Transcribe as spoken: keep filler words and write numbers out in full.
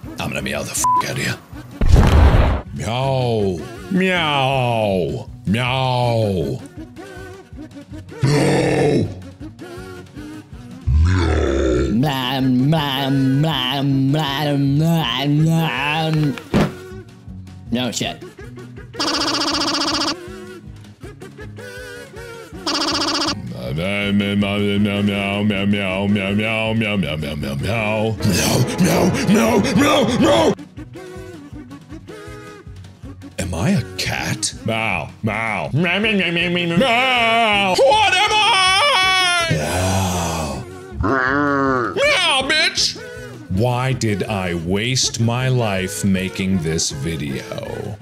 I'm gonna meow the f out of you. Meow. Meow. Meow. No shit. Meow, meow, meow, meow, meow, meow, meow, meow, meow, meow, meow, meow, meow, meow, meow, meow. Am I a cat? Meow, meow, meow, meow, meow, meow, meow, meow. What am I? Meow. Meow, bitch. Why did I waste my life making this video?